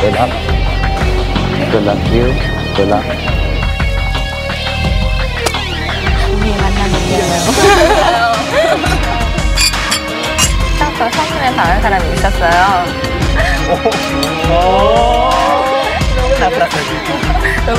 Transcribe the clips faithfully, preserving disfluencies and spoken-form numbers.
Good luck. Good luck you. Good luck. 언니 만나는데요. 딱 저 첫눈에 반한 사람이 있었어요. 너무 나빴어. 너무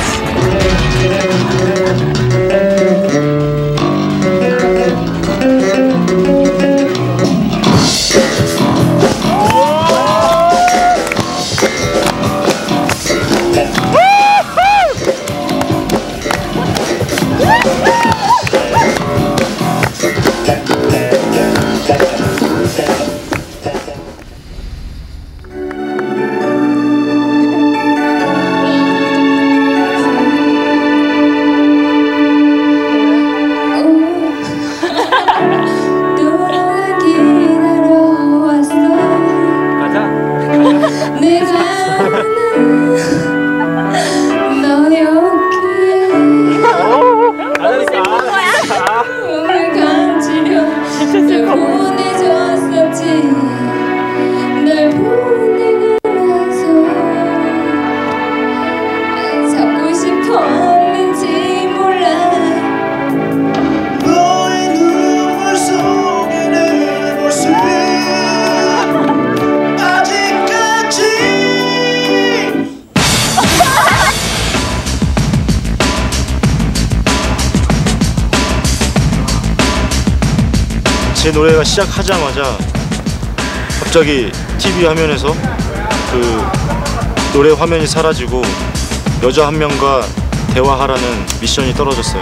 제 노래가 시작하자마자 갑자기 티비 화면에서 그 노래 화면이 사라지고 여자 한 명과 대화하라는 미션이 떨어졌어요.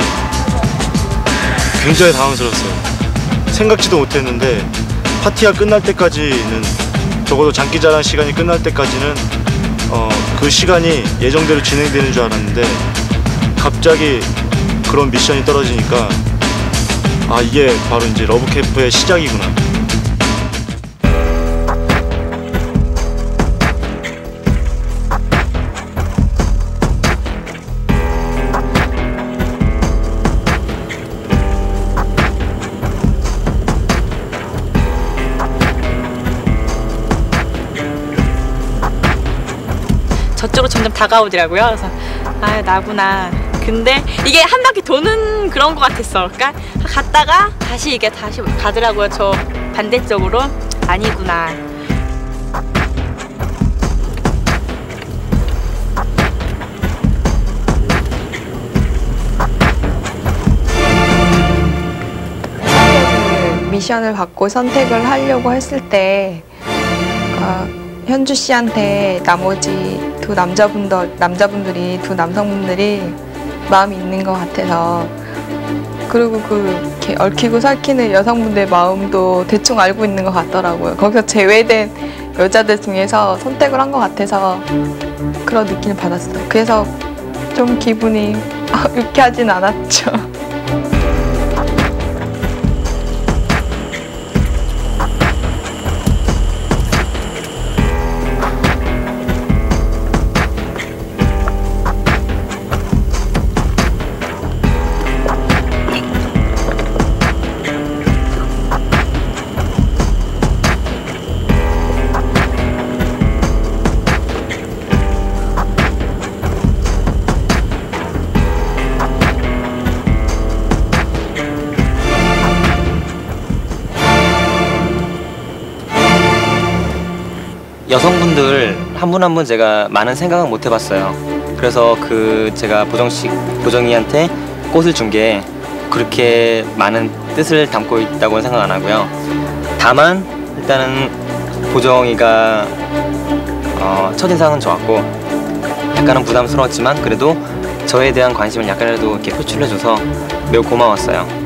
굉장히 당황스러웠어요. 생각지도 못했는데 파티가 끝날 때까지는, 적어도 장기자랑 시간이 끝날 때까지는 어, 그 시간이 예정대로 진행되는 줄 알았는데 갑자기 그런 미션이 떨어지니까 아, 이게 바로 이제 러브캠프의 시작이구나. 저쪽으로 점점 다가오더라고요. 그래서 아, 나구나. 근데 이게 한 바퀴 도는 그런 것 같았어. 그러니까 갔다가 다시 이게 다시 가더라고요. 저 반대쪽으로. 아니구나. 미션을 받고 선택을 하려고 했을 때 어, 현주 씨한테 나머지 두 남자분들, 남자분들이 두 남성분들이 마음이 있는 것 같아서, 그리고 그 이렇게 얽히고 설키는 여성분들의 마음도 대충 알고 있는 것 같더라고요. 거기서 제외된 여자들 중에서 선택을 한 것 같아서 그런 느낌을 받았어요. 그래서 좀 기분이 유쾌하진 않았죠. 여성분들 한 분 한 분 제가 많은 생각은 못 해봤어요. 그래서 그 제가 보정씨, 보정이한테 꽃을 준 게 그렇게 많은 뜻을 담고 있다고는 생각 안 하고요. 다만 일단은 보정이가 어, 첫인상은 좋았고 약간은 부담스러웠지만 그래도 저에 대한 관심을 약간이라도 이렇게 표출해줘서 매우 고마웠어요.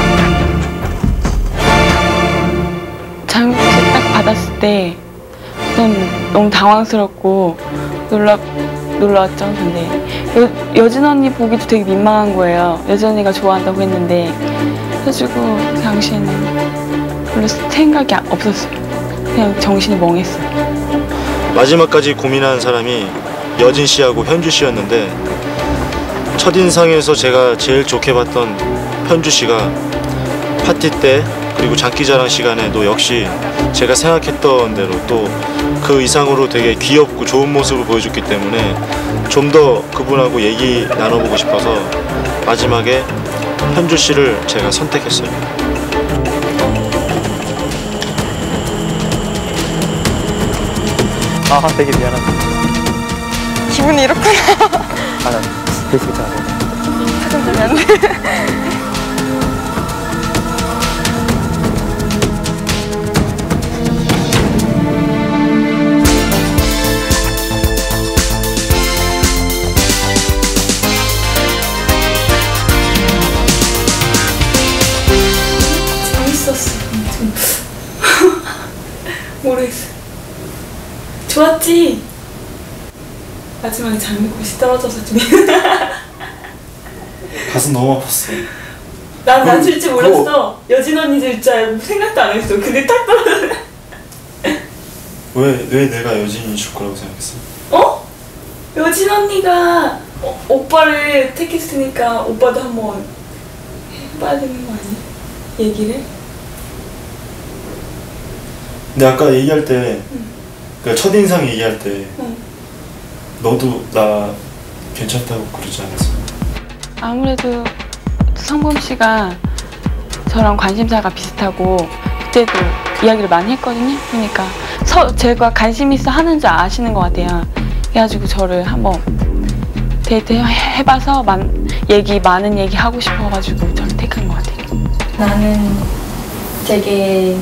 받았을 때 좀 너무 당황스럽고 놀라, 놀라웠죠. 근데 여, 여진 언니 보기도 되게 민망한 거예요. 여진 언니가 좋아한다고 했는데 그래가지고 그 당시에는 별로 생각이 없었어요. 그냥 정신이 멍했어요. 마지막까지 고민한 사람이 여진 씨하고 현주 씨였는데 첫인상에서 제가 제일 좋게 봤던 현주 씨가 파티 때 그리고 장기자랑 시간에도 역시 제가 생각했던 대로 또 그 이상으로 되게 귀엽고 좋은 모습을 보여줬기 때문에 좀 더 그분하고 얘기 나눠보고 싶어서 마지막에 현주 씨를 제가 선택했어요. 아 되게 미안하다. 기분이 이렇구나. 아, 나 되게 괜찮아. 사진 주면 안 돼. 재밌었어. 모르겠어. 좋았지? 마지막에 장미꽃이 떨어져서 좀 가슴 너무 아팠어. 난, 난 그, 줄 줄 몰랐어. 여진 언니 줄 줄 알고 생각도 안 했어. 근데 딱 떨어져. 왜, 왜 내가 여진이 줄 거라고 생각했어? 어? 여진 언니가 어, 오빠를 택했으니까 오빠도 한번 해봐야 되는 거 아니야? 얘기를? 근데 아까 얘기할 때, 응. 그 첫인상 얘기할 때 응. 너도 나 괜찮다고 그러지 않았어? 아무래도 성범 씨가 저랑 관심사가 비슷하고 그때도 이야기를 많이 했거든요. 그러니까 서, 제가 관심 있어 하는 줄 아시는 것 같아요. 그래가지고 저를 한번 데이트 해, 해봐서 만, 얘기 많은 얘기 하고 싶어가지고 저를 택한 것 같아요. 나는 되게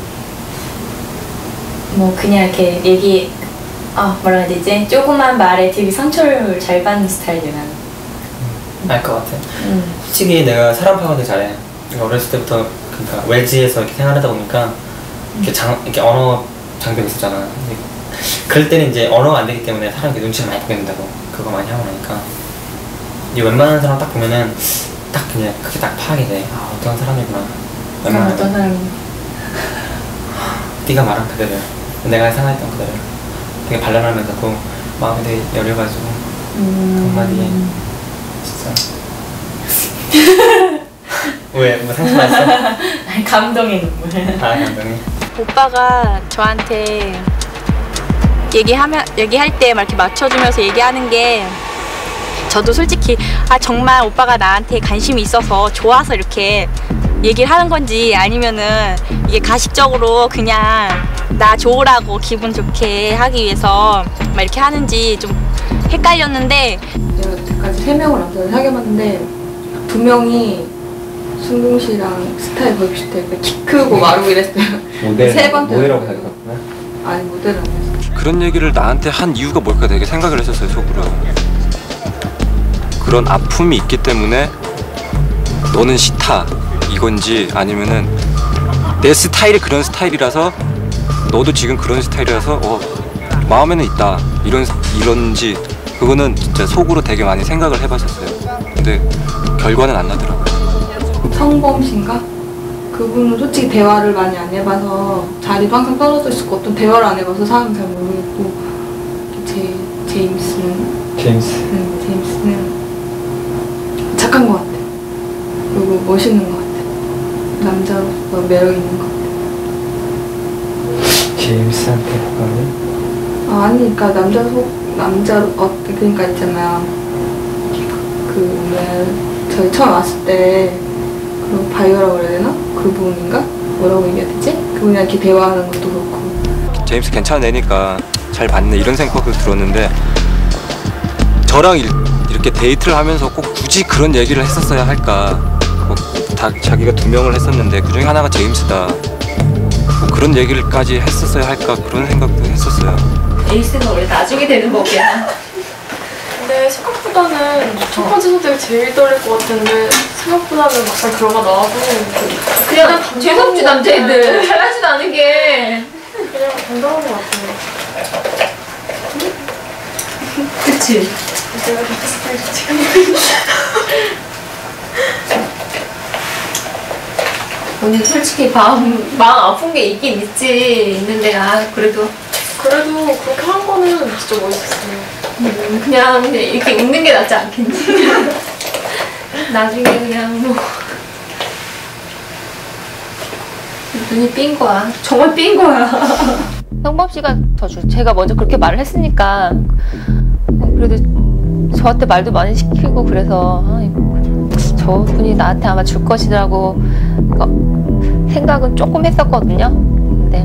뭐 그냥 이렇게 얘기 아 뭐라 해야 되지? 조그만 말에 되게 상처를 잘 받는 스타일이야 나는. 알 것 같아. 음. 솔직히 내가 사람 파악을 되게 잘해. 어렸을 때부터 그러니까 외지에서 이렇게 생활하다 보니까 이렇게 장 이렇게 언어 장벽이 있었잖아. 그럴 때는 이제 언어가 안 되기 때문에 사람이 눈치를 많이 보게 된다고. 그거 많이 하고 나니까 이제 웬만한 사람 딱 보면은 딱 그냥 그게 딱 파악이 돼. 아 어떤 사람이구나. 그럼 어떤 사람이? 네가 말한 그대로. 내가 생각했던 그대로. 되게 발랄하면서도 마음이 되게 여려가지고 음... 한마디에 진짜. 왜? 뭐 상처받았어? 감동의 눈물. 아 감동이? 오빠가 저한테 얘기하면 얘기할 때 막 이렇게 맞춰주면서 얘기하는 게 저도 솔직히 아 정말 오빠가 나한테 관심이 있어서 좋아서 이렇게 얘기를 하는 건지 아니면은 이게 가식적으로 그냥 나 좋으라고 기분 좋게 하기 위해서 막 이렇게 하는지 좀 헷갈렸는데 내가 여태까지 세 명을 남자를 사귀어봤는데 두 명이 순봉 씨랑 스타일 거의 비슷해. 키 크고 마르고 이랬어요. 모델, 세 번째 모델하고 사귀었구나? 아니 모델 아니었어. 그런 얘기를 나한테 한 이유가 뭘까 되게 생각을 했었어요, 속으로. 그런 아픔이 있기 때문에 너는 싫다 이건지 아니면은 내 스타일이 그런 스타일이라서 너도 지금 그런 스타일이라서 어 마음에는 있다 이런 이런지 그거는 진짜 속으로 되게 많이 생각을 해봤었어요. 근데 결과는 안 나더라고요. 성범 씨인가? 그분은 솔직히 대화를 많이 안 해봐서 자리도 항상 떨어져 있었고 어떤 대화를 안 해봐서 사람은 잘 모르겠고 제, 제임스는 제임스 응, 제임스는 착한 것 같아. 그리고 멋있는 것 같아. 남자로서 매력 있는 것 같아. 제임스한테 뭐가요? 아, 아니 그러니까 남자 속 남자 어 그러니까 있잖아요. 그 왜 저희 처음 왔을 때 그 바이오라고 그래야 되나? 그분인가? 뭐라고 얘기해야 되지? 그분이랑 이렇게 대화하는 것도 그렇고. 제임스 괜찮은 애니까 잘 봤네 이런 생각도 들었는데 저랑 일, 이렇게 데이트를 하면서 꼭 굳이 그런 얘기를 했었어야 할까. 뭐 다, 자기가 두 명을 했었는데 그중에 하나가 제임스다. 뭐 그런 얘기를까지 했었어야 할까 그런 생각도 했었어요. 에이스는 원래 나중에 되는 법이야. 근데 생각보다는 첫 번째 선택이 제일 떨릴 것 같은데 생각보다는 막상 결과 나와서 그냥 죄송지 남자애들 잘하지도 않은 게 그냥 간단한 것 같아요. 그치? 내가 리스트를 지금 오늘 솔직히 마음, 마음 아픈 게 있긴 있지. 있는데, 아, 그래도. 그래도 그렇게 한 거는 진짜 멋있었어요. 음, 그냥, 그냥 이렇게 웃는 게 낫지 않겠니? 나중에 그냥 뭐. 눈이 삔 거야. 정말 삔 거야. 성범 씨가 더 주, 제가 먼저 그렇게 말을 했으니까 그래도 저한테 말도 많이 시키고 그래서 아, 저분이 나한테 아마 줄 것이라고 생각은 조금 했었거든요. 근데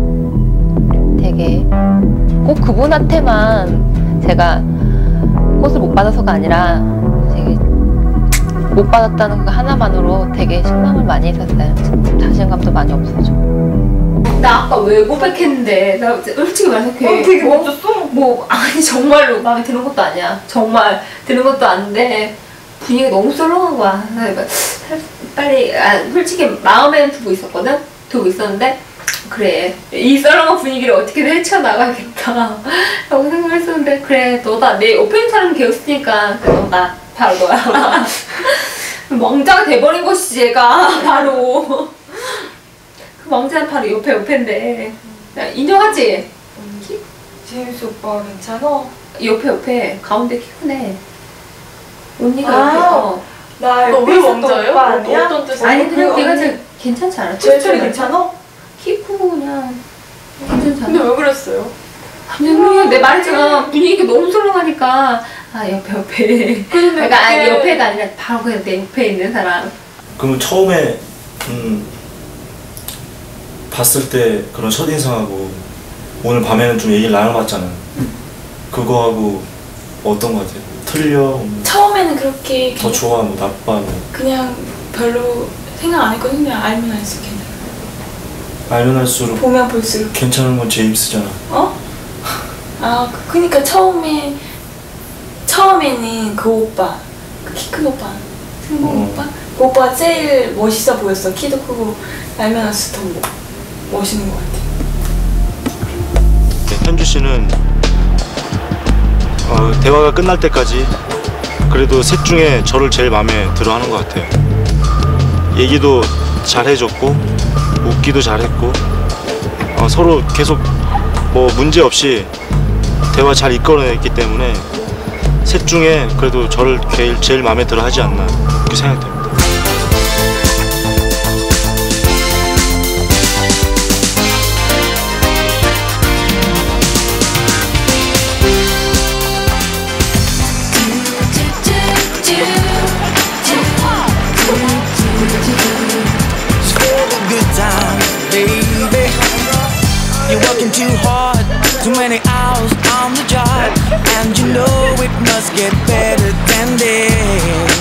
되게 꼭 그분한테만 제가 꽃을 못 받아서가 아니라 되게 못 받았다는 그 하나만으로 되게 실망을 많이 했었어요. 자신감도 많이 없어져. 나 아까 왜 고백했는데 나 솔직히 말해서 어, 되게 뭐, 멋졌어. 뭐 아니 정말로 마음에 드는 것도 아니야. 정말 드는 것도 아닌데 분위기가 너무 썰렁한 거야. 나 이거 빨리 아, 솔직히 마음에는 두고 있었거든. 두고 있었는데 그래 이 썰렁한 분위기를 어떻게든 헤쳐나가야겠다 라고 생각을 했었는데 그래 너다 내 옆에 있는 사람이 걔였으니까 그래 너다 바로 너야. 왕자가 돼버린 것이지 얘가 바로. 그 왕자는 바로 옆에 옆에인데 인정하지? 키? 제임스 오빠 괜찮아? 옆에 옆에 가운데 키 크네. 언니가 아, 옆에 어. 나 너 옆에 왜 있었던 왕자예요? 오빠 너 아니야? 어떤 뜻이야? 아니 그냥 걔가 제일 괜찮지 않아? 제일 제일 괜찮아? 키 크고 그냥 괜찮지 않아? 근데 왜 그랬어요? 그냥 내 말했잖아. 분위기가 너무 썰렁하니까 아 옆에 옆에 그러니까 아니 옆에가 아니라 바로 그냥 내 옆에 있는 사람. 그러면 처음에 음, 봤을 때 그런 첫인상하고 오늘 밤에는 좀 얘기를 나눠봤잖아. 그거하고 어떤 거 같아? 틀려? 뭐 처음에는 그렇게 더 좋아? 뭐 나빠? 뭐 그냥 별로 생각 안 했거든요. 그냥 알면 알수록 괜찮아. 알면 할수록 보면 볼수록 괜찮은 건 제임스잖아. 어? 아 그- 그니까 처음에 처음에는 그 오빠 그 키 큰 오빠 승범 어. 오빠 그 오빠가 제일 멋있어 보였어. 키도 크고 알면 할수록 더 뭐- 멋있는 것 같아. 네, 현주 씨는 어, 대화가 끝날 때까지 그래도 셋 중에 저를 제일 마음에 들어 하는 것 같아요. 얘기도 잘 해줬고 웃기도 잘했고 어, 서로 계속 뭐 문제 없이 대화 잘 이끌어냈기 때문에 셋 중에 그래도 저를 제일, 제일 마음에 들어 하지 않나 그렇게 생각됩니다. You're working too hard, too many hours on the job, and you know it must get better than this.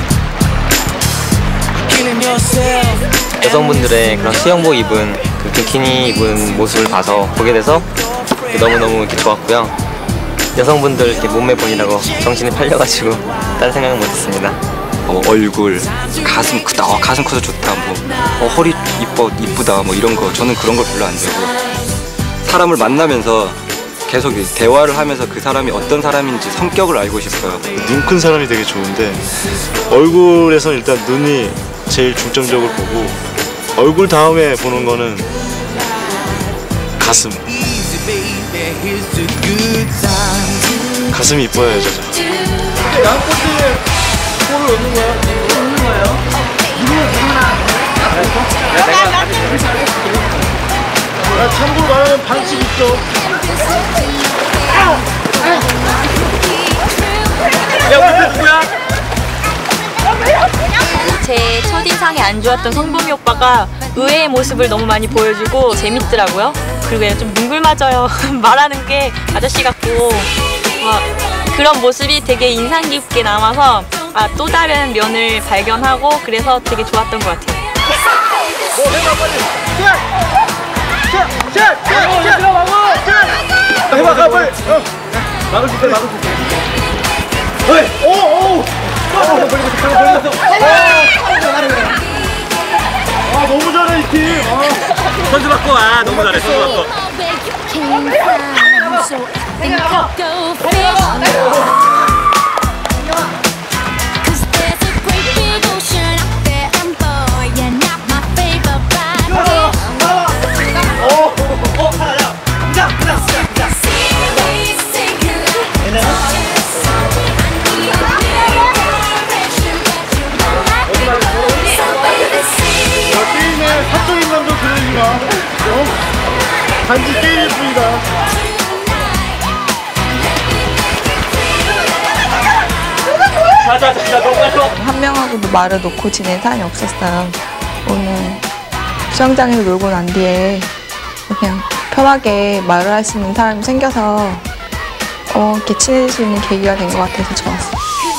Killing yourself. 여성분들의 그런 수영복 입은 그 비키니 입은 모습을 봐서 보게 돼서 너무너무 이렇게 좋았고요. 여성분들 이렇게 몸매 보이라고 정신이 팔려가지고 다른 생각은 못했습니다. 어, 얼굴, 가슴 크다, 어, 가슴 커서 좋다, 뭐 어, 허리 이뻐, 이쁘다, 뭐 이런 거 저는 그런 걸 별로 안 좋아해요. 사람을 만나면서 계속 대화를 하면서 그 사람이 어떤 사람인지 성격을 알고 싶어요. 눈 큰 사람이 되게 좋은데 얼굴에선 일단 눈이 제일 중점적으로 보고 얼굴 다음에 보는 거는 가슴. 가슴이 이뻐야 여자죠. 양꼬치에 볼을 넣는 거야? 넣는 거예요? 야, 참고로 말하면 반칙 있죠. 야, 우리 누구야? 제 첫인상이 안 좋았던 성범이 오빠가 의외의 모습을 너무 많이 보여주고 재밌더라고요. 그리고 그냥 좀 뭉글맞아요. 말하는 게 아저씨 같고 막 그런 모습이 되게 인상 깊게 남아서 아, 또 다른 면을 발견하고 그래서 되게 좋았던 것 같아요. 뭐 해봐 빨리. 샷! 샷! 샷! 샷! 샷! 막어! 샷! 해봐 가 빨리. 어. 막을 수 있어 막을 수 있어. 어이! 오! 오! 아 벌렸어 벌렸어. 아 너무 잘해 이 팀. 아. 선수 받고 와 너무 잘해 선수 받고. 예쁩니다. 자자자 너무 빨리 와. 한 명하고도 말을 놓고 지낸 사람이 없었어요. 오늘 수영장에서 놀고 난 뒤에 그냥 편하게 말을 할 수 있는 사람이 생겨서 어, 이렇게 친해질 수 있는 계기가 된 것 같아서 좋았어요.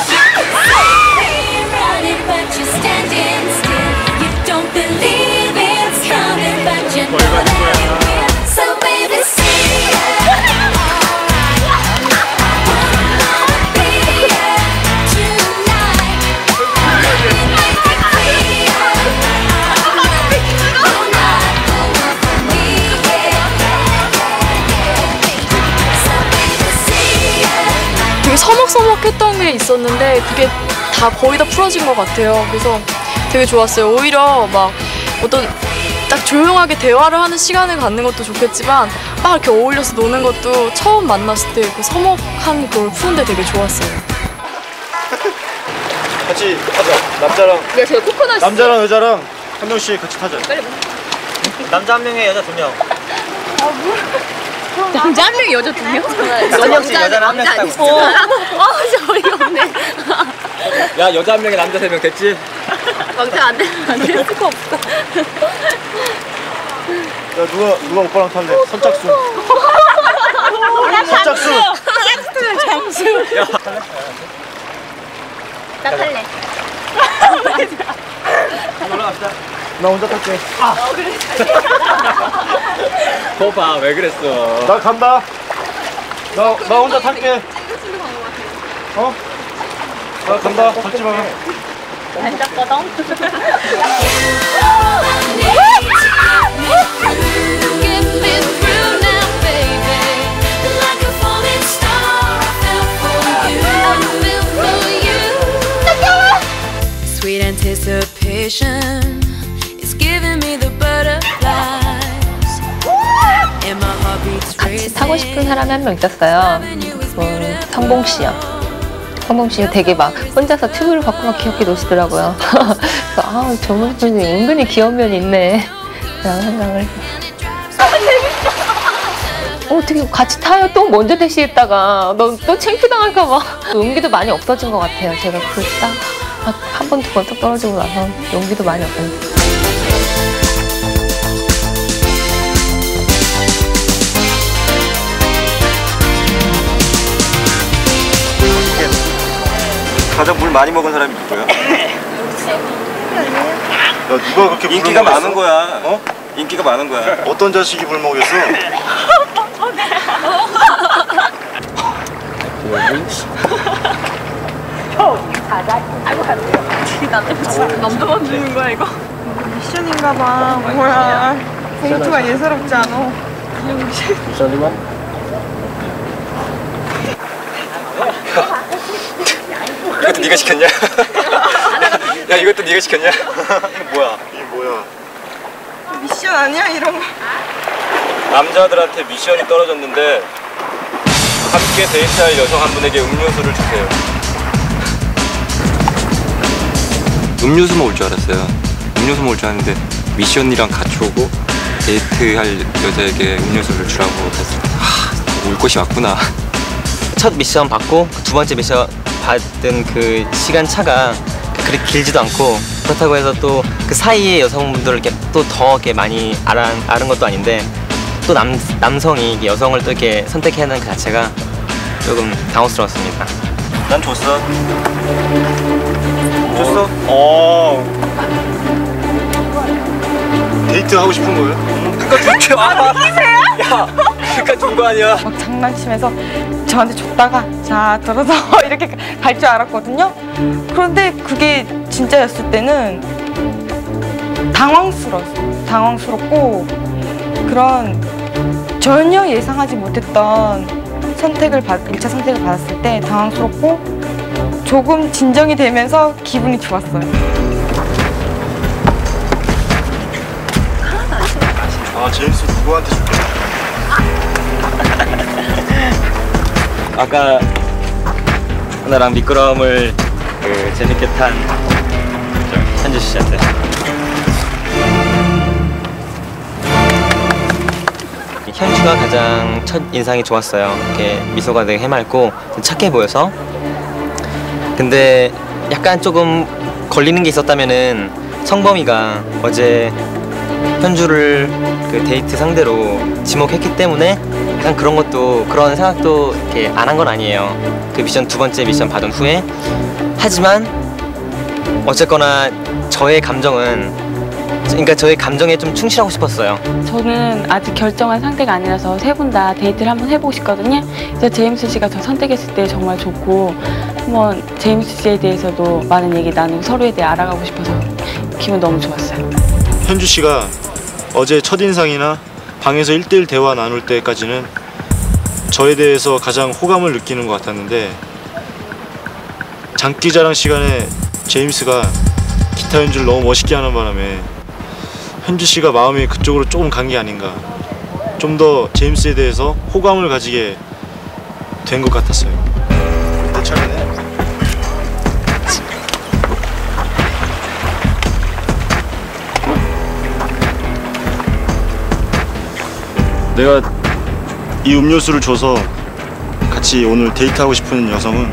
되게 서먹서먹했던 게 있었는데 그게 다 거의 다 풀어진 것 같아요. 그래서 되게 좋았어요. 오히려 막 어떤 딱 조용하게 대화를 하는 시간을 갖는 것도 좋겠지만 막 이렇게 어울려서 노는 것도 처음 만났을 때 그 서먹한 걸 푸는데 되게 좋았어요. 같이 타자. 남자랑 야, 제가 코코넛 남자랑 여자랑 한 명씩 같이 타자. 빨리 봐. 남자 한 명에 여자 두 명. 남자 한 명이 여자 두 명? 남자 여자는 한 명 타고. 어, 진짜 어이가 없네. 야 여자 한 명에 남자 세 명 됐지? 왕자 안 돼, 안될 수가 없어. 야 누가 누가 오빠랑 탈래? 선착순. 선착순. 장수. 야. 나 탈래. 올라갑시다. 나 혼자 탈게. 아. 거봐 왜 그랬어? 나 간다. 나 나 혼자 탈게. 어? 나 간다. 받지 마. 반짝거든. Sweet anticipation is giving me the butterflies, and my heart beats 같이 타고 싶은 사람이 한 명 있었어요. 그 성봉 씨요. 성봉 씨가 되게 막 혼자서 튜브를 갖고 막 귀엽게 노시더라고요. 그래서 아, 저분 분이 은근히 귀여운 면이 있네 라는 생각을 했어요. 어, 어떻게 같이 타요? 또 먼저 대시했다가 너 또 창피당할까 봐. 용기도 많이 없어진 것 같아요. 제가 그걸 딱 한 번, 두 번 딱 떨어지고 나서 용기도 많이 없어졌어요. 가장 물 많이 먹은 사람이 누구야? 야 누가 그렇게 물 인기가 먹였어? 많은 거야. 어? 인기가 많은 거야. 어떤 자식이 물 먹였어? 남자만 주는 거야 이거? 미션인가 봐. 뭐야. 봉투가 예사롭지 않아. 미션이만? 이것도 네가 시켰냐? 야 이것도 네가 시켰냐? 이거 뭐야? 이게 뭐야? 미션 아니야 이런 거. 남자들한테 미션이 떨어졌는데 함께 데이트할 여성 한 분에게 음료수를 주세요. 음료수 먹을 줄 알았어요. 음료수 먹을 줄 알았는데 미션이랑 같이 오고 데이트할 여자에게 음료수를 주라고 했을 때 아, 올 곳이 왔구나. 첫 미션 받고 두 번째 미션 받은 그 시간 차가 그렇게 길지도 않고 그렇다고 해서 또 그 사이에 여성분들을 이렇게 또 더 이렇게 많이 알아, 아는 것도 아닌데 또 남, 남성이 여성을 또 이렇게 선택해야 하는 그 자체가 조금 당혹스러웠습니다. 난 줬어. 줬어? 어. 데이트 하고 싶은 거예요? 그러니까 줄게 와. 야, 그러니까 준 거 아니야. 막 장난치면서 저한테 줬다가 자 들어서 이렇게 갈 줄 알았거든요. 그런데 그게 진짜였을 때는 당황스러웠어요. 당황스럽고 그런 전혀 예상하지 못했던 선택을 받, 일 차 선택을 받았을 때 당황스럽고 조금 진정이 되면서 기분이 좋았어요. 아 제임스 누구한테 줄게? 아까 나랑 미끄러움을 그 재밌게 탄 현주 씨한테. 현주가 가장 첫 인상이 좋았어요. 이렇게 미소가 되게 해맑고 착해 보여서. 근데 약간 조금 걸리는 게 있었다면은 성범이가 어제 현주를 그 데이트 상대로 지목했기 때문에 약간 그런 것도, 그런 생각도 이렇게 안 한 건 아니에요. 그 미션, 두 번째 미션 받은 후에. 하지만 어쨌거나 저의 감정은, 그러니까 저의 감정에 좀 충실하고 싶었어요. 저는 아직 결정한 상태가 아니라서 세 분 다 데이트를 한번 해보고 싶거든요. 그래서 제임스 씨가 저 선택했을 때 정말 좋고, 한번 제임스 씨에 대해서도 많은 얘기 나누고 서로에 대해 알아가고 싶어서 기분 너무 좋았어요. 현주 씨가 어제 첫인상이나 방에서 일 대일 대화 나눌 때까지는 저에 대해서 가장 호감을 느끼는 것 같았는데, 장기자랑 시간에 제임스가 기타 연주를 너무 멋있게 하는 바람에 현주 씨가 마음이 그쪽으로 조금 간 게 아닌가, 좀 더 제임스에 대해서 호감을 가지게 된 것 같았어요. 내 차례네. 내가 이 음료수를 줘서 같이 오늘 데이트하고 싶은 여성은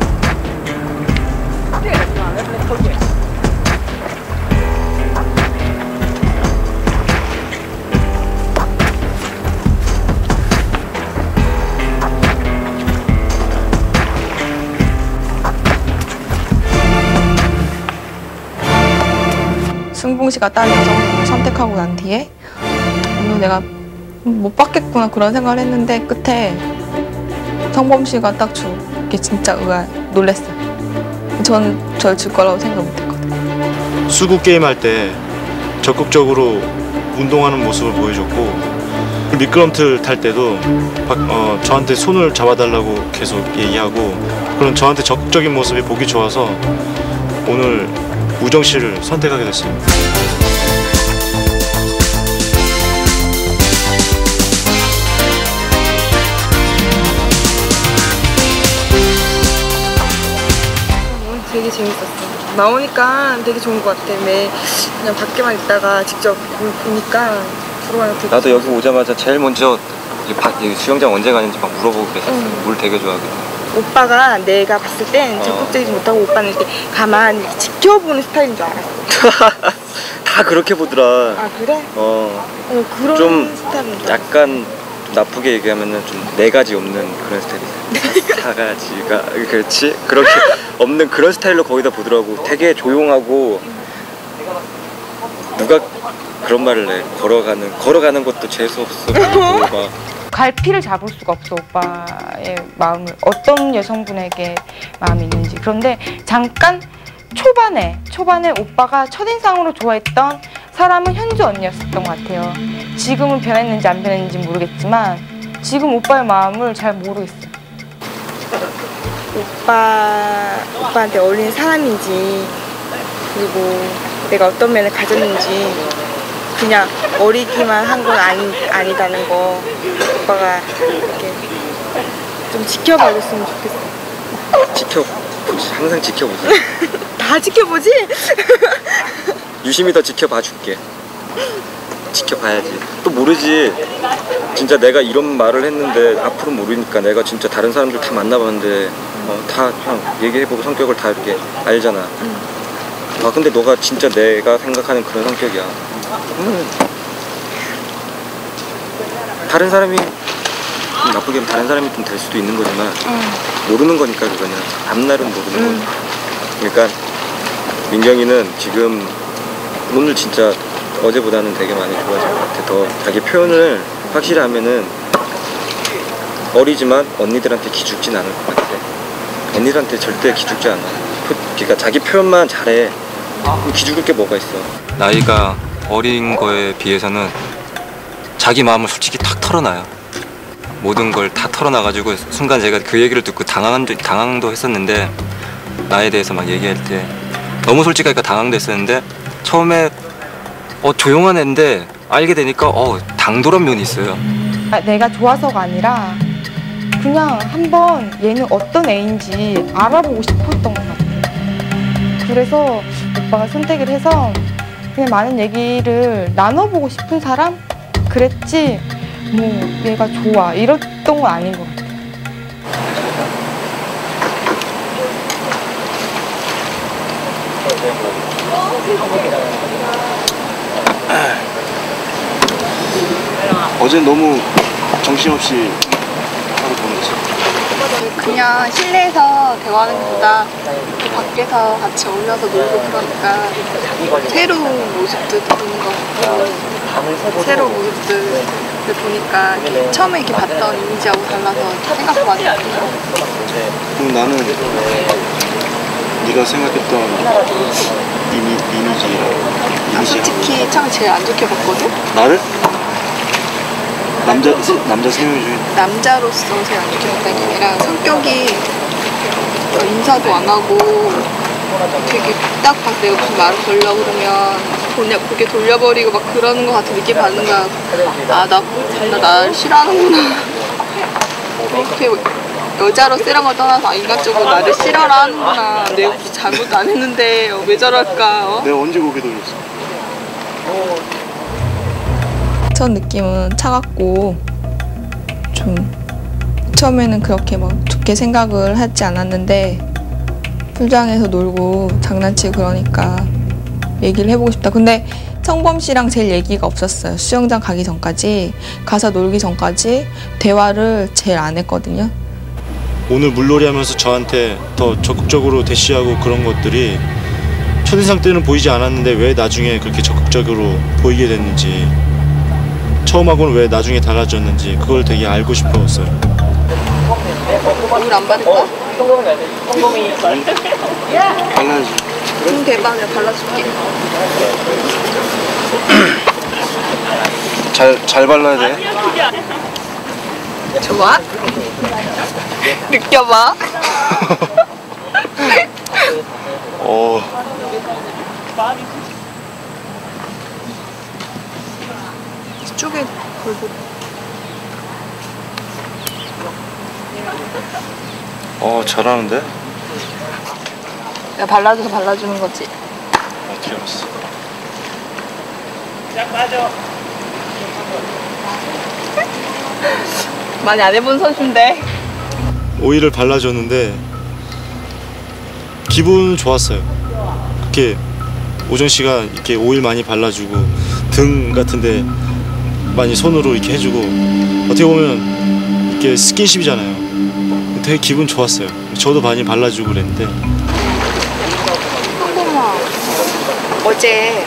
승봉 씨가 딸 여성분을 선택하고 난 뒤에 오늘 내가 못 받겠구나 그런 생각을 했는데, 끝에 성범 씨가 딱 주게 진짜 의아 놀랬어요. 전 절 줄 거라고 생각 못 했거든요. 수구 게임 할 때 적극적으로 운동하는 모습을 보여줬고, 미끄럼틀 탈 때도 어, 저한테 손을 잡아달라고 계속 얘기하고, 그런 저한테 적극적인 모습이 보기 좋아서 오늘 우정 씨를 선택하게 됐어요. 되게 재밌었어. 나오니까 되게 좋은 것 같아. 매 그냥 밖에만 있다가 직접 보니까 들어가는 되게. 나도 여기 오자마자 제일 먼저 이 바, 이 수영장 언제 가는지 막 물어보고 그랬었어. 응. 물 되게 좋아하거든. 오빠가 내가 봤을 땐 어. 적극적이지 못하고 오빠는 이렇게 가만히 이렇게 지켜보는 스타일인 줄 알았어. 다 그렇게 보더라. 아 그래? 어. 어 그런 좀 스타일인 줄 알았어. 약간 나쁘게 얘기하면은 좀 네 가지 없는 그런 스타일이야. 사 가지가 그렇지? 그렇게 없는 그런 스타일로 거기다 보더라고. 되게 조용하고, 누가 그런 말을 해. 걸어가는 걸어가는 것도 재수 없어. 막 갈피를 잡을 수가 없어, 오빠의 마음을. 어떤 여성분에게 마음이 있는지. 그런데 잠깐 초반에 초반에 오빠가 첫인상으로 좋아했던 사람은 현주 언니였었던 것 같아요. 지금은 변했는지 안 변했는지 모르겠지만 지금 오빠의 마음을 잘 모르겠어요. 오빠, 오빠한테 어울리는 사람인지, 그리고 내가 어떤 면을 가졌는지, 그냥 어리기만 한 건 아니, 아니다는 거 오빠가 이렇게 좀 지켜봐줬으면 좋겠어. 지켜보지. 항상 지켜보지. 다 지켜보지? 유심히 더 지켜봐 줄게. 지켜봐야지. 또 모르지. 진짜 내가 이런 말을 했는데 앞으로 모르니까. 내가 진짜 다른 사람들 다 만나봤는데 어, 다 그냥 얘기해보고 성격을 다 이렇게 알잖아. 응. 아 근데 너가 진짜 내가 생각하는 그런 성격이야. 음. 다른 사람이 나쁘게 하면 다른 사람이 좀 될 수도 있는 거지만 응. 모르는 거니까 그거는. 앞날은 모르는 응. 거니까. 그러니까 민경이는 지금 오늘 진짜 어제보다는 되게 많이 좋아진 것 같아. 더 자기 표현을 확실히 하면은 어리지만 언니들한테 기죽진 않을 것 같아. 언니들한테 절대 기죽지 않아. 그러니까 자기 표현만 잘해. 그럼 기죽을 게 뭐가 있어. 나이가 어린 거에 비해서는 자기 마음을 솔직히 탁 털어놔요. 모든 걸 다 털어놔가지고 순간 제가 그 얘기를 듣고 당황한, 당황도 했었는데, 나에 대해서 막 얘기할 때 너무 솔직하니까 당황도 했었는데, 처음에 어 조용한 애인데 알게 되니까 어 당돌한 면이 있어요. 아, 내가 좋아서가 아니라 그냥 한번 얘는 어떤 애인지 알아보고 싶었던 것 같아요. 그래서 오빠가 선택을 해서 그냥 많은 얘기를 나눠보고 싶은 사람? 그랬지 뭐 얘가 좋아 이랬던 건 아닌 것 같아요. 어젠 너무 정신없이 하루 보냈지. 그냥 실내에서 대화하는 것보다 밖에서 같이 어울려서 놀고 그러니까 새로운 모습들 보는 것 같고 새로운 모습들을 보니까 처음에 이렇게 봤던 이미지하고 달라서 생각도 많이 바뀌고. 그럼 나는 네가 생각했던 이미, 이미지랑 나 솔직히 처음에 제일 안 좋게 봤거든? 나를? 남자, 남자 세 명 중에 남자로서 제일 안 좋게 봤다는 게 아니라 성격이 인사도 안 하고 되게 딱 봐서 내가 무슨 말을 걸려고 그러면 그냥 그렇게 돌려버리고 막 그러는 것 같은 느낌 받는 거야. 아, 나, 나 나를 싫어하는구나. 이렇게 여자로서 이런 걸 떠나서 인간적으로 나를 싫어라 하는구나. 내가 무슨 잘못도 안 했는데 어, 왜 저럴까? 어? 내가 언제 고개 돌렸어? 첫 느낌은 차갑고 좀 처음에는 그렇게 막 좋게 생각을 하지 않았는데 풀장에서 놀고 장난치고 그러니까 얘기를 해보고 싶다. 근데 성범 씨랑 제일 얘기가 없었어요. 수영장 가기 전까지, 가서 놀기 전까지 대화를 제일 안 했거든요. 오늘 물놀이 하면서 저한테 더 적극적으로 대시하고 그런 것들이 첫인상 때는 보이지 않았는데 왜 나중에 그렇게 적극적으로 보이게 됐는지, 처음하고는 왜 나중에 달라졌는지 그걸 되게 알고 싶었어요. 물 안 받을 거야? 발라야지. 응, 대박. 내가 발라줄게. 잘, 잘 발라야 돼. 좋아? 느껴봐. 어. 이쪽에 걸고. 어, 잘하는데? 내가 발라줘서 발라주는 거지. 어떻게 알았어? 많이 안 해본 선수인데. 오일을 발라줬는데 기분 좋았어요. 그렇게 오정 씨가 이렇게 오일 많이 발라주고 등 같은데 많이 손으로 이렇게 해주고 어떻게 보면 이렇게 스킨십이잖아요. 되게 기분 좋았어요. 저도 많이 발라주고 그랬는데. 한국아, 어제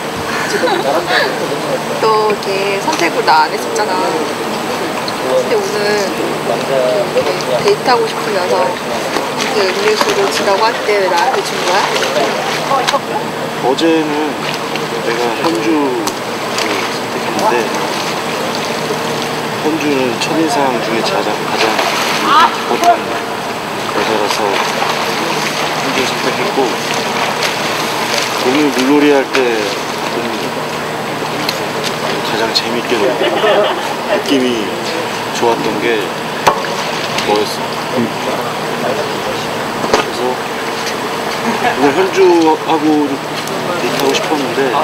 너 이렇게 선택을 나 안 했었잖아. 근데 오늘 이렇게 데이트하고 싶으면서 이렇게 음료수를 주라고 할 때 왜 나한테 준 거야? 어제는 내가 현주를 선택했는데 현주는 첫인상 중에 가장 가장 기뻤던 여자라서 현주 선택했고, 오늘 물놀이 할 때 가장 재밌게 놀고 느낌이 좋았던 게 너였어. 그래서 오늘 현주하고 데이트하고 싶었는데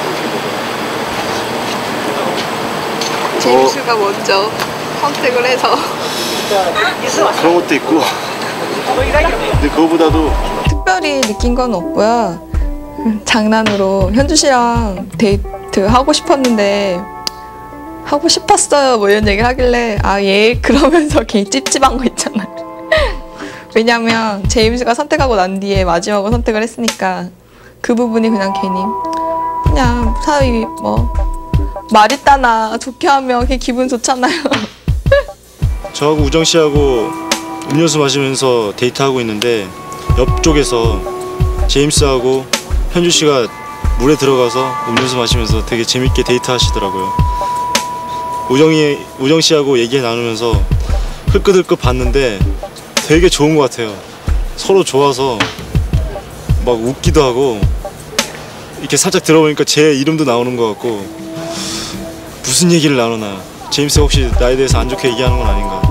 제임스가 먼저 선택을 해서 그런 것도 있고, 근데 그거보다도 특별히 느낀 건 없고요. 장난으로 현주 씨랑 데이트 하고 싶었는데 하고 싶었어요 뭐 이런 얘기를 하길래 아 예 그러면서 괜히 찝찝한 거 있잖아. 왜냐면 제임스가 선택하고 난 뒤에 마지막으로 선택을 했으니까 그 부분이 그냥 괜히 그냥 사위 뭐 말 있다나 좋게 하면 그냥 기분 좋잖아요. 저하고 우정 씨하고 음료수 마시면서 데이트하고 있는데 옆쪽에서 제임스하고 현주 씨가 물에 들어가서 음료수 마시면서 되게 재밌게 데이트 하시더라고요. 우정이, 우정 씨하고 얘기 나누면서 흘끗흘끗 봤는데 되게 좋은 것 같아요. 서로 좋아서 막 웃기도 하고, 이렇게 살짝 들어보니까 제 이름도 나오는 것 같고, 무슨 얘기를 나누나. 제임스 혹시 나에 대해서 안 좋게 얘기하는 건 아닌가.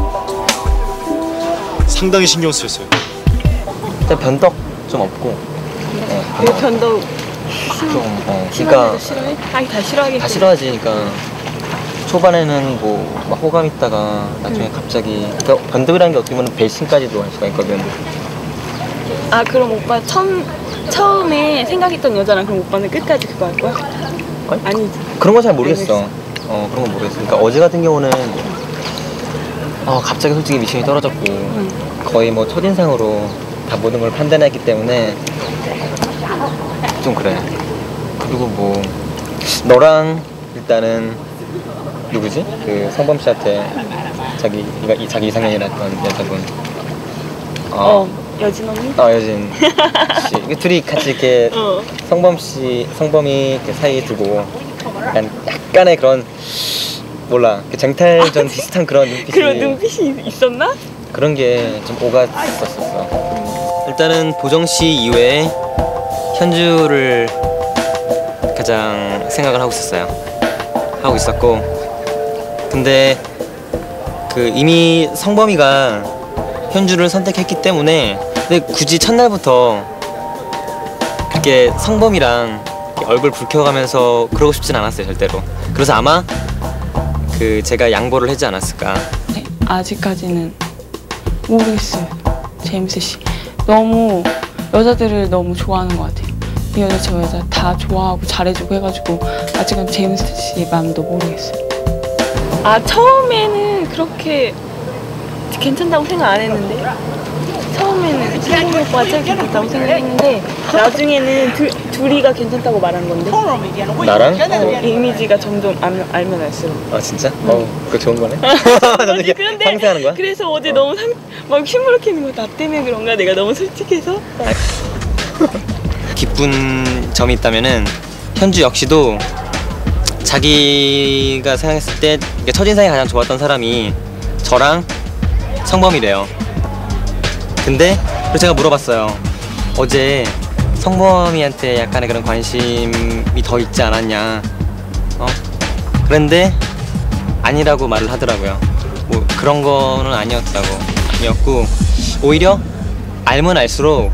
상당히 신경 쓰였어요. 일단 변덕 좀 없고. 네, 왜 변덕 좀, 어, 그러니까 싫어해? 아니 다 싫어하겠지. 다 싫어하지. 그러니까 초반에는 뭐 막 호감 있다가 나중에 응. 갑자기 그러니까 변덕이라는 게 어떻게 보면 배신까지도 할 수가 있거든. 아 그럼 오빠 처음 처음에 생각했던 여자랑 그럼 오빠는 끝까지 그거 할 거야? 아니? 아니지. 그런 건 잘 모르겠어. 어 그런 건 모르겠어. 그러니까 어제 같은 경우는 어 갑자기 솔직히 미션이 떨어졌고 응. 거의 뭐 첫인상으로 다 모든 걸 판단했기 때문에 좀 그래. 그리고 뭐 너랑 일단은 누구지? 그 성범 씨한테 자기 그러니까 이 자기 이상형이라던 여자분. 어, 여진 언니? 아 여진 씨. 이 둘이 같이 이렇게 어. 성범 씨 성범이 이렇게 사이에 두고 약간 약간의 그런 몰라 그 쟁탈전 비슷한 그런 눈빛이 그런 눈빛이 있었나? 그런 게 좀 오갔었었어. 일단은 보정 씨 이외에 현주를 가장 생각을 하고 있었어요. 하고 있었고 근데 그 이미 성범이가 현주를 선택했기 때문에 근데 굳이 첫날부터 그렇게 성범이랑 얼굴 붉혀가면서 그러고 싶진 않았어요 절대로. 그래서 아마 그 제가 양보를 하지 않았을까. 네, 아직까지는 모르겠어요. 제임스 씨 너무 여자들을 너무 좋아하는 것 같아요. 이 여자 저 여자 다 좋아하고 잘해주고 해가지고 아직은 제임스 씨 마음도 모르겠어요. 아 처음에는 그렇게 괜찮다고 생각 안 했는데 처음에는 성범이 오빠가 제일 괜찮다고 생각했는데 나중에는 둘, 둘이가 괜찮다고 말한 건데 나랑? 어, 이미지가 점점 알면, 알면 알수록 아 진짜? 응. 어 그거 좋은 거네. 아니, 그런데 상세하는 거야? 그래서 어제 어. 너무 상, 막 시무룩해 있는 거 나 때문에 그런가 내가 너무 솔직해서 기쁜 점이 있다면은 현주 역시도 자기가 생각했을 때 첫인상이 가장 좋았던 사람이 저랑 성범이래요. 근데 그래서 제가 물어봤어요. 어제 성범이한테 약간의 그런 관심이 더 있지 않았냐. 어? 그런데 아니라고 말을 하더라고요. 뭐 그런 거는 아니었다고. 아니었고 오히려 알면 알수록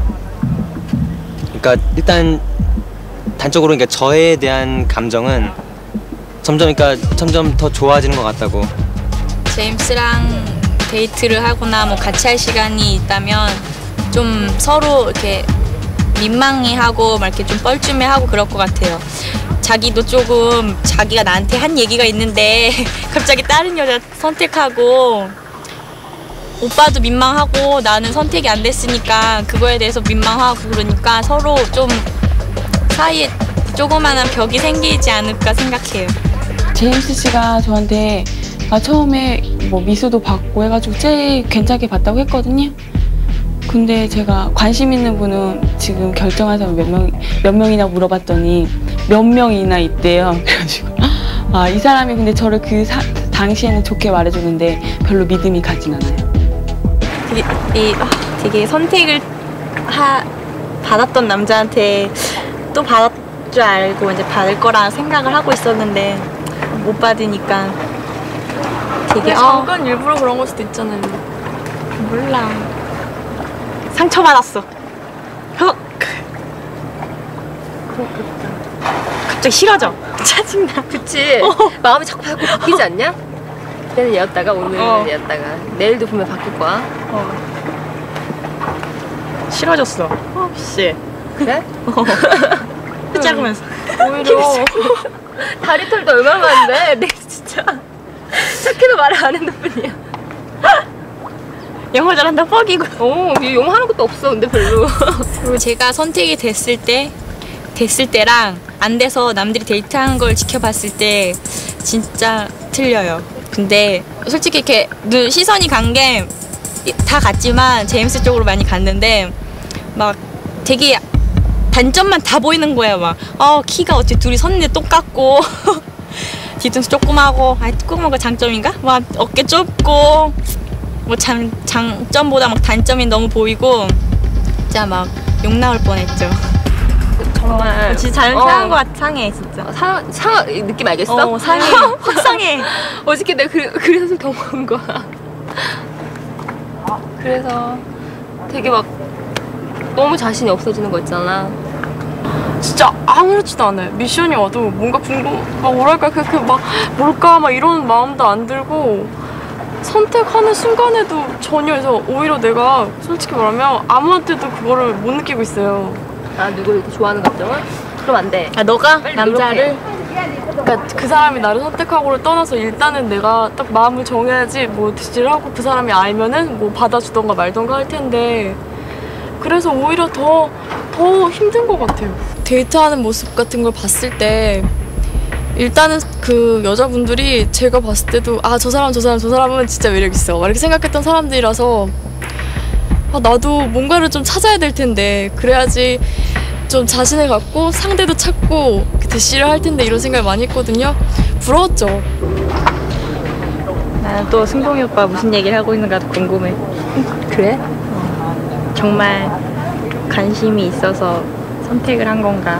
그러니까 일단 단적으로 그러니까 저에 대한 감정은 점점 그러니까 점점 더 좋아지는 것 같다고. 제임스랑 데이트를 하거나 뭐 같이 할 시간이 있다면 좀 서로 이렇게 민망해하고 막 이렇게 좀 뻘쭘해하고 그럴 것 같아요. 자기도 조금 자기가 나한테 한 얘기가 있는데 갑자기 다른 여자 선택하고 오빠도 민망하고 나는 선택이 안 됐으니까 그거에 대해서 민망하고 그러니까 서로 좀 사이에 조그마한 벽이 생기지 않을까 생각해요. 제임스 씨가 저한테 아, 처음에 뭐 미수도 받고 해가지고 제일 괜찮게 봤다고 했거든요. 근데 제가 관심 있는 분은 지금 결정한 사람 몇 명, 몇 명이나 물어봤더니 몇 명이나 있대요. 그래가지고 아, 이 사람이 근데 저를 그 사, 당시에는 좋게 말해줬는데 별로 믿음이 가진 않아요. 되게, 이, 되게 선택을 하, 받았던 남자한테 또 받을 줄 알고 이제 받을 거라 생각을 하고 있었는데 못 받으니까 되게 잠깐 어. 일부러 그런 걸 수도 있잖아요. 몰라. 상처받았어. 헉. 갑자기 싫어져. 짜증나. 그치? 어. 마음이 자꾸 자꾸 바뀌지 않냐? 그때는 얘였다가 오늘은 어. 얘였다가 내일도 보면 바뀔 거야. 어. 싫어졌어. 어, 씨. 그래? 어. 작으면서. 오히려 다리 털도 얼마나 많은데 내 진짜 착해도 말을 안 했는 뿐이야. 영어 잘한다 뻑이고. 어, 영어 하는 것도 없어 근데 별로. 그리고 제가 선택이 됐을 때 됐을 때랑 안 돼서 남들이 데이트하는 걸 지켜봤을 때 진짜 틀려요. 근데 솔직히 이렇게 눈 시선이 간 게 다 갔지만 제임스 쪽으로 많이 갔는데 막 되게 단점만 다 보이는 거예요. 막 어 키가 어째 둘이 섰는데 똑같고 뒤통수 조그마고 아 조그만 거 장점인가? 막 어깨 좁고 뭐 장, 장점보다 막 단점이 너무 보이고 진짜 막 욕 나올 뻔했죠. 정말 진짜 잘 상한 거 같아. 상해 진짜. 상, 상 느낌 알겠어? 어, 상해. 확 상해. 어저께 내가 그, 그래서 경험한 거야. 그래서 되게 막 너무 자신이 없어지는 거 있잖아. 진짜 아무렇지도 않아요. 미션이 와도 뭔가 궁금, 막 뭐랄까, 그, 그, 막, 뭘까, 막 이런 마음도 안 들고, 선택하는 순간에도 전혀 해서 오히려 내가 솔직히 말하면 아무한테도 그거를 못 느끼고 있어요. 아, 누굴 이렇게 좋아하는 감정을? 그럼 안 돼. 아, 너가 남자를? 노력해. 그러니까 그 사람이 나를 선택하고를 떠나서 일단은 내가 딱 마음을 정해야지 뭐 디시를 하고 그 사람이 알면은 뭐 받아주던가 말던가 할 텐데 그래서 오히려 더, 더 힘든 것 같아요. 데이트하는 모습 같은 걸 봤을 때 일단은 그 여자분들이 제가 봤을 때도 아, 저 사람 저 사람 저 사람은 진짜 매력 있어 막 이렇게 생각했던 사람들이라서 아, 나도 뭔가를 좀 찾아야 될 텐데 그래야지 좀 자신을 갖고 상대도 찾고 대시를 할 텐데 이런 생각을 많이 했거든요. 부러웠죠. 나는 또 승봉이 오빠 무슨 얘기를 하고 있는가 궁금해. 그래? 어. 정말 관심이 있어서 선택을 한 건가?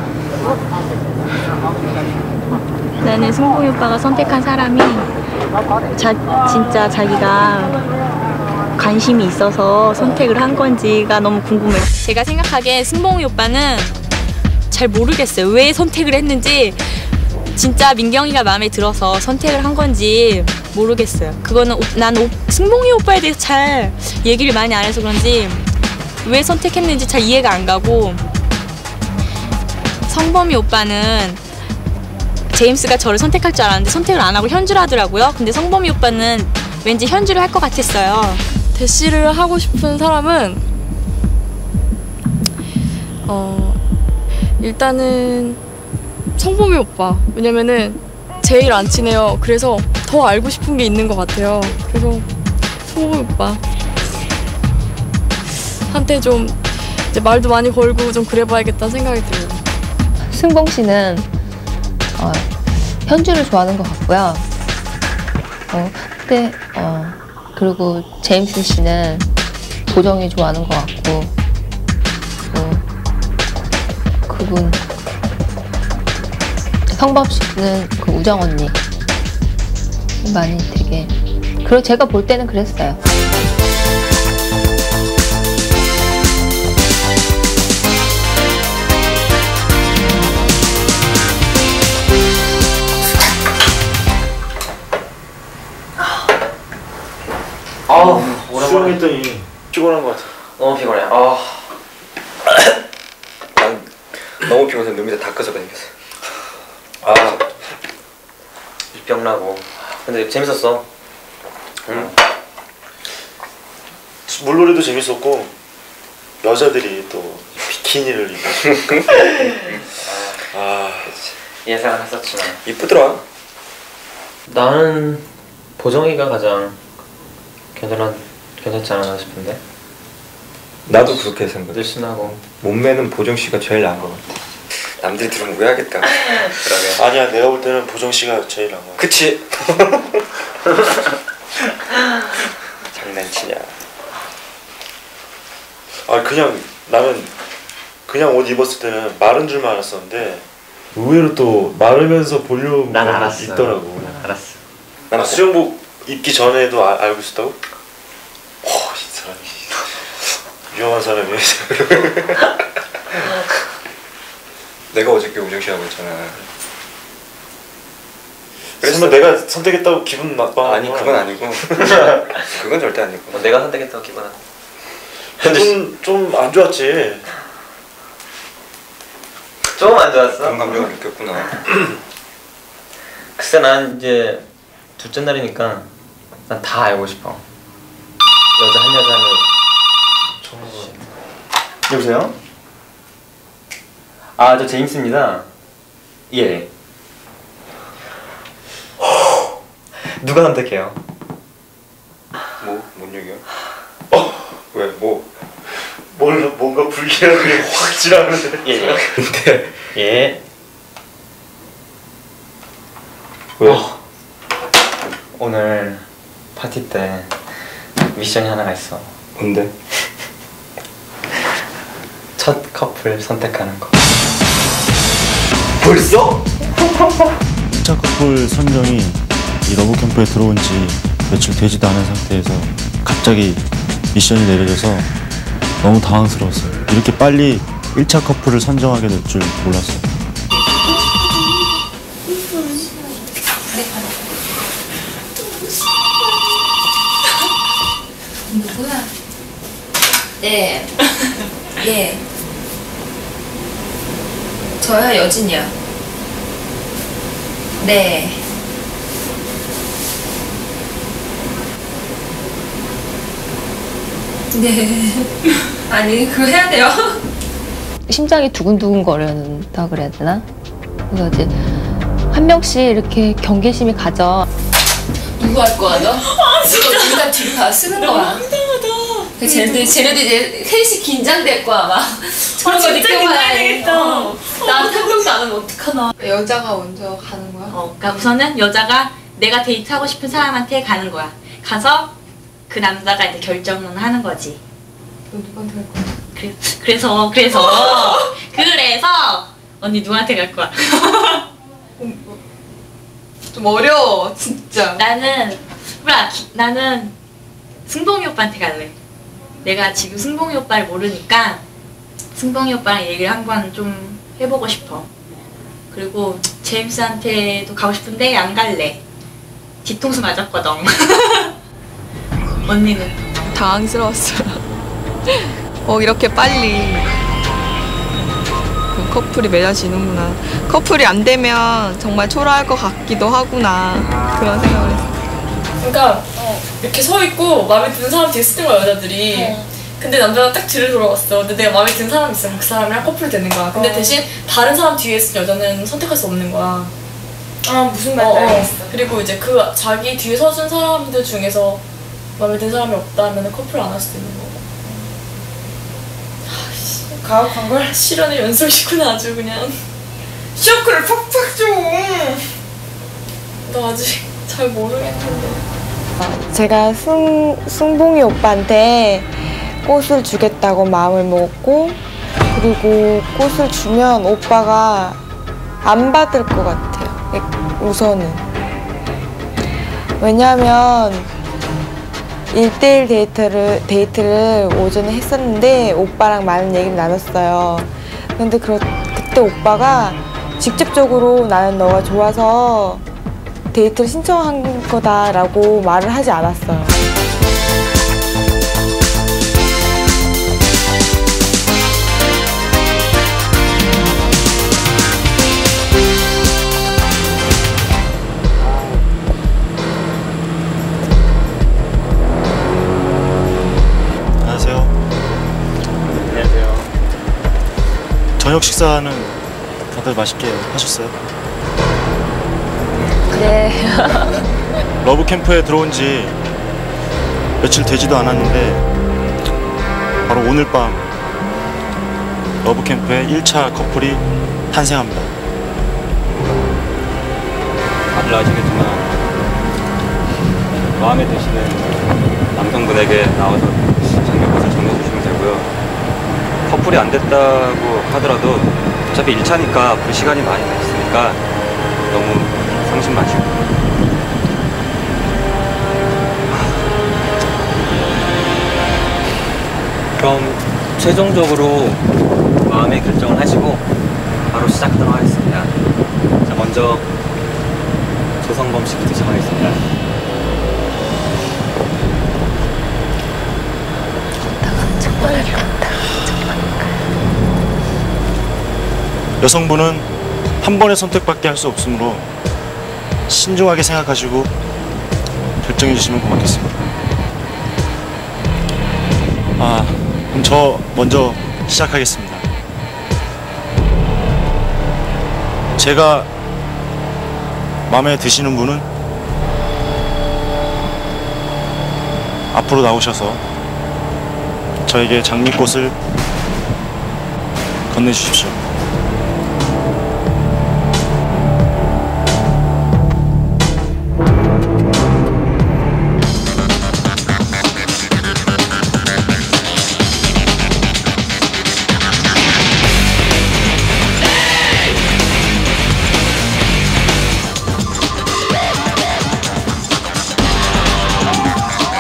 나는 승봉이 오빠가 선택한 사람이 자, 진짜 자기가 관심이 있어서 선택을 한 건지가 너무 궁금해요. 제가 생각하기엔 승봉이 오빠는 잘 모르겠어요. 왜 선택을 했는지 진짜 민경이가 마음에 들어서 선택을 한 건지 모르겠어요. 그거는 오, 난 오, 승봉이 오빠에 대해서 잘 얘기를 많이 안 해서 그런지 왜 선택했는지 잘 이해가 안 가고 성범이 오빠는 제임스가 저를 선택할 줄 알았는데 선택을 안 하고 현주를 하더라고요. 근데 성범이 오빠는 왠지 현주를 할 것 같았어요. 대시를 하고 싶은 사람은 어 일단은 성범이 오빠. 왜냐면은 제일 안 친해요. 그래서 더 알고 싶은 게 있는 것 같아요. 그래서 성범이 오빠 한테 좀 이제 말도 많이 걸고 좀 그래봐야겠다는 생각이 들어요. 승봉 씨는 어, 현주를 좋아하는 것 같고요. 어, 근데 어, 그리고 제임스 씨는 보정이 좋아하는 것 같고, 어, 그분 성범 씨는 그 우정 언니 많이 되게 그리고 제가 볼 때는 그랬어요. 아우, 수영했더니 피곤한 것 같아. 너무 피곤해. 아, 난 너무 피곤해서 눈 밑에 다 끄서 그랬어. 아, 입병 나고. 근데 재밌었어. 응. 물놀이도 재밌었고 여자들이 또 비키니를 입고. 아, 예상을 했었지만 이쁘더라. 나는 보정이가 가장 괜찮은 괜찮지 않았나 싶은데. 나도 그렇게 생각해. 늘씬하고 몸매는 보정 씨가 제일 나은 것 같아. 남들이 들으면 오해하겠다. 그러게. 아니야, 내가 볼 때는 보정 씨가 제일 나은 것 같아. 그치. 장난치냐. 아, 그냥 나는 그냥 옷 입었을 때는 마른 줄만 알았었는데 의외로 또 마르면서 볼륨 난 알았어. 있더라고. 난 알았어. 난 수영복 입기 전에도 아, 알고 있었다고? 오, 이 사람이 위험한 사람이야. 내가 어저께 우정 씨하고 있잖아. 그래서 내가 선택했다고 기분 나빠? 아니, 그건 아니고. 그건 절대 아니고. 어, 내가 선택했다고 기분 안. 기분 좀 안 좋았지. 좀 안 좋았어? 그런 감정을 느꼈구나. 글쎄, 난 이제 둘째 날이니까 난 다 알고 싶어. 여자 한 여자는. 여보세요? 아, 저 제임스입니다. 예. 누가 선택해요? 뭐? 뭔 얘기야? 어? 왜? 뭐? 뭘, 뭔가 불길한 게 확 지나가는데. 예, 예. 근데 예. 왜? 어, 오늘 파티 때 미션이 하나가 있어. 뭔데? 첫 커플 선택하는 거. 벌써? 일 차 커플 선정이 이 러브 캠프에 들어온 지 며칠 되지도 않은 상태에서 갑자기 미션이 내려져서 너무 당황스러웠어요. 이렇게 빨리 일 차 커플을 선정하게 될 줄 몰랐어요. 누구야? 네. 네. 저요, 여진이요. 네. 네. 아니, 그거 해야 돼요. 심장이 두근두근 거린다 그래야 되나? 그래서 이제 한 명씩 이렇게 경계심이 가져. 누구 할 거야, 너? 아, 진짜. 이거 일단 뒤로 다 쓰는 거야. 그 쟤네들, 쟤네들 이제 셋이 긴장될 거야, 막. 저런 거 느껴봐야. 어. 나 상병도 안 하면 어떡하나. 여자가 먼저 가는 거야? 어, 그러니까 우선은 여자가 내가 데이트하고 싶은 사람한테 가는 거야. 가서 그 남자가 이제 결정은 하는 거지. 너 누구한테 갈 거야? 그래, 그래서 그래서 그래서 언니 누구한테 갈 거야? 좀 어려워, 진짜. 나는 몰라. 기- 나는 승봉이 오빠한테 갈래. 내가 지금 승봉이 오빠를 모르니까 승봉이 오빠랑 얘기를 한번 좀 해보고 싶어. 그리고 제임스한테도 가고 싶은데 안 갈래. 뒤통수 맞았거든. 언니는? 당황스러웠어요. 어, 이렇게 빨리 그 커플이 맺어지는구나. 커플이 안 되면 정말 초라할 것 같기도 하구나. 그런 생각을 했어요. 그러니까 이렇게 서 있고 마음에 드는 사람 뒤에 쓰는 거야, 여자들이. 근데 남자가 딱 뒤를 돌아봤어. 근데 내가 마음에 드는 사람이 있으면 그 사람이랑 커플이 되는 거야. 근데 어. 대신 다른 사람 뒤에 있는 여자는 선택할 수 없는 거야. 아, 무슨 말인지 알겠어. 그리고 이제 그 자기 뒤에 서준 사람들 중에서 마음에 드는 사람이 없다면 커플 안 할 수도 있는 거고. 아이씨, 가혹한 걸? 실현의 연속이구나, 아주 그냥. 쇼크를 팍팍 줘. 나 아직 잘 모르겠는데. 제가 승, 승봉이 오빠한테 꽃을 주겠다고 마음을 먹었고, 그리고 꽃을 주면 오빠가 안 받을 것 같아요. 우선은. 왜냐면 일대일 데이트를, 데이트를 오전에 했었는데 오빠랑 많은 얘기를 나눴어요. 근데 그, 그때 오빠가 직접적으로 나는 너가 좋아서 데이트를 신청한 거다라고 말을 하지 않았어요. 안녕하세요. 안녕하세요. 저녁 식사는 다들 맛있게 하셨어요? 그래. 러브 캠프에 들어온 지 며칠 되지도 않았는데 바로 오늘 밤 러브 캠프의 일 차 커플이 탄생합니다. 다들 아시겠지만 마음에 드시는 남성분에게 나와서 장미꽃을 전해주시면 되고요. 커플이 안 됐다고 하더라도 어차피 일 차니까 그 시간이 많이 있으니까 너무 상심 마시고. 그럼 최종적으로 마음의 결정을 하시고 바로 시작하도록 하겠습니다. 자, 먼저 조성범 씨부터 시작하겠습니다. 여성분은 한 번의 선택밖에 할 수 없으므로 신중하게 생각하시고 결정해 주시면 고맙겠습니다. 아, 그럼 저 먼저 시작하겠습니다. 제가 마음에 드시는 분은 앞으로 나오셔서 저에게 장미꽃을 건네주십시오.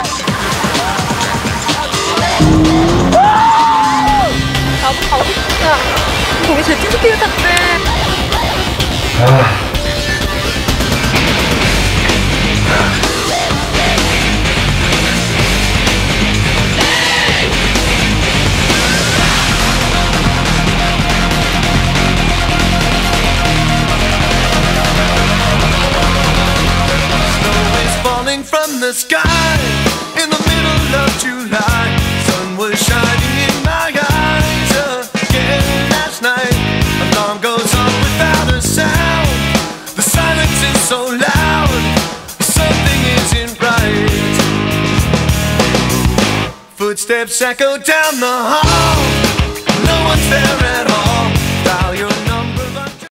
나도 가고 싶다. 거기 제트스키를 탔대. 아. From the sky in the middle of July, sun was shining in my eyes again last night. Alarm goes off without a sound. The silence is so loud. Something isn't right. Footsteps echo down the hall. No one's there at all.